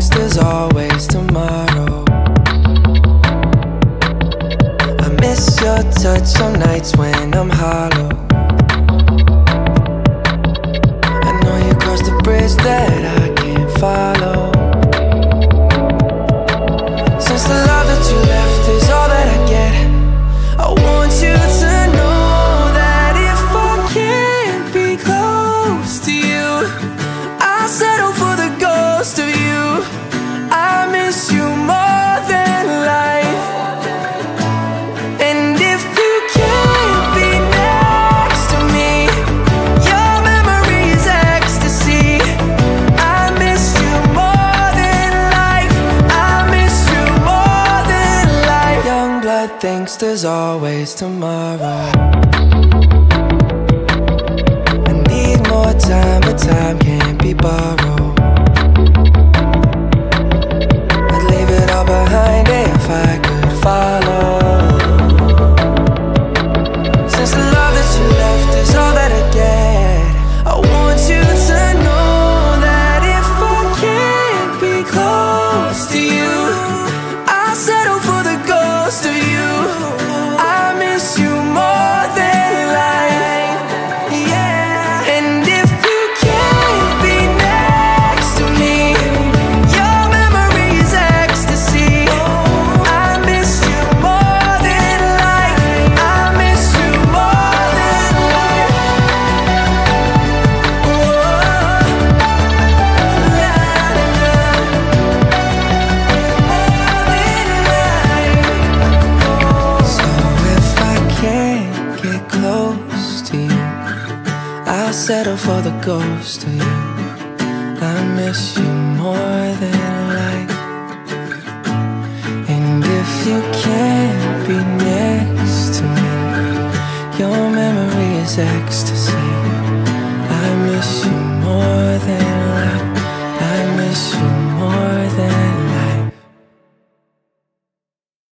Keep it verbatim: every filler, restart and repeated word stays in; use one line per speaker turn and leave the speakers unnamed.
thinks there's always tomorrow. I miss your touch on nights when I'm hollow. I know you crossed the bridge that I can't follow. Since the love that you left is all that I get, I want you to know that if I can't be close to you, I'll settle for the ghost of you. I miss you more than life. And if you can't be next to me, your memory is ecstasy. I miss you more than life. I miss you more than life. Young blood thinks there's always tomorrow. I need more time, but time can't be borrowed. I'd leave it all behind if I could follow. Since the love that you left is all that I get, I want you to know that if I can't be close to you, I'll settle for the ghost of you. I miss you more than life, yeah. And if you can't be next to me, your memory is ecstasy. I miss you more than life. I miss you more than life. So if I can't get close to you, I'll settle for the ghost of you. I miss you more than life. And if you can't be next to me, your memory is ecstasy.